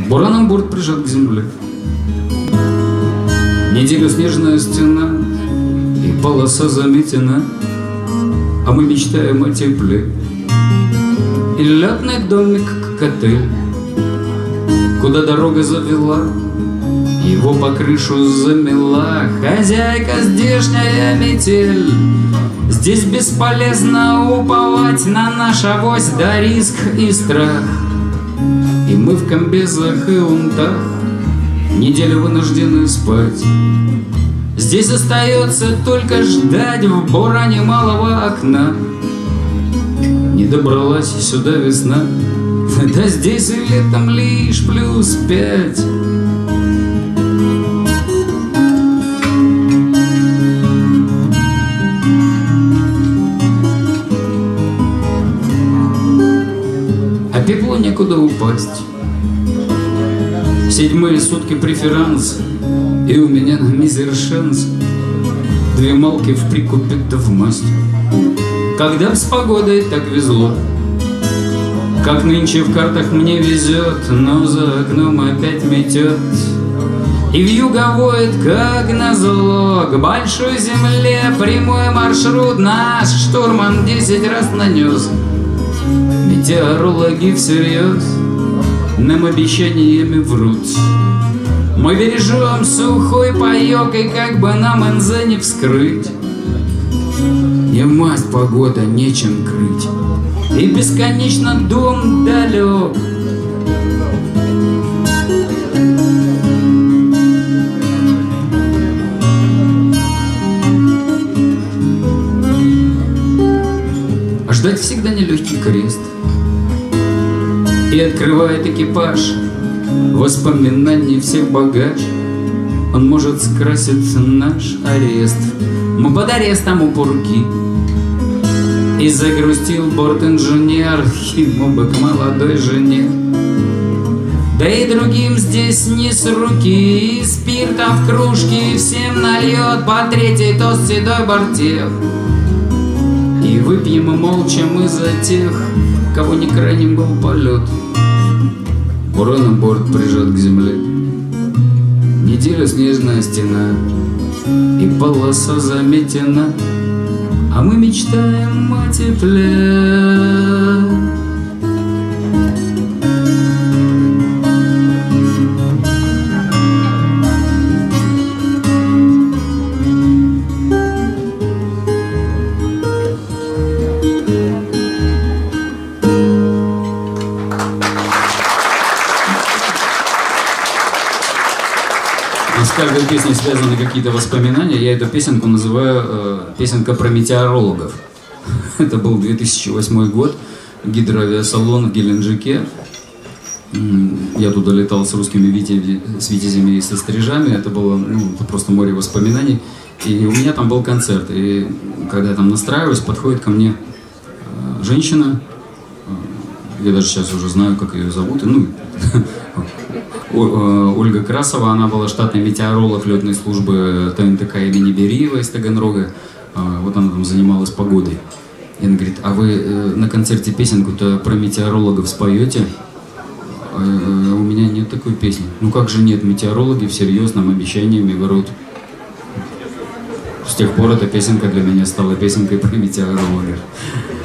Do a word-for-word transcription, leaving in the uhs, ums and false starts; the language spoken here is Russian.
Бураном борт прижат к земле. Неделю снежная стена и полоса заметена, а мы мечтаем о тепле. И летный домик к отелю, куда дорога завела, его по крышу замела хозяйка здешняя метель. Здесь бесполезно уповать на наш авось, да риск и страх. И мы в комбезах и унтах неделю вынуждены спать. Здесь остается только ждать в буране малого окна. Не добралась сюда весна, да здесь и летом лишь плюс пять. А пеплу некуда упасть. Седьмые сутки преферанс, и у меня на мизер шанс. Две малки в прикупе да в масть. Когда б с погодой так везло, как нынче в картах мне везет, но за окном опять метет. И вьюга воет, как назло, к большой земле прямой маршрут наш штурман десять раз нанес. Метеорологи всерьез нам обещаниями врут. Мы бережем сухой паёк, и как бы нам эн зэ не вскрыть. Не масть погода, нечем крыть, и бесконечно дом далек. А ждать всегда нелегкий крест, и открывает экипаж воспоминаний всех багаж. Он может скрасить наш арест. Мы под арестом у пурги. И загрустил борт-инженер, ему бы к молодой жене. Да и другим здесь не с руки, и спирта в кружке всем нальет по третий тост седой бортех. И выпьем молча мы за тех, кого не крайним был полет. Бураном борт прижат к земле. Неделя снежная стена и полоса заметена, а мы мечтаем о тепле. С каждой песней связаны какие-то воспоминания. Я эту песенку называю э, «Песенка про метеорологов». Это был две тысячи восьмой год, гидроавиасалон в Геленджике. Я туда летал с русскими витязями, с витязями и со стрижами. Это было ну, это просто море воспоминаний. И у меня там был концерт. И когда я там настраиваюсь, подходит ко мне э, женщина. Я даже сейчас уже знаю, как ее зовут. Ну, Ольга Красова, она была штатный метеоролог летной службы тэ эн тэ ка имени Бериева из Таганрога. Вот она там занималась погодой. И она говорит: а вы на концерте песенку-то про метеорологов споете? А у меня нет такой песни. Ну как же нет, метеорологи всерьез нам обещаниями врут. С тех пор эта песенка для меня стала песенкой про метеорологов.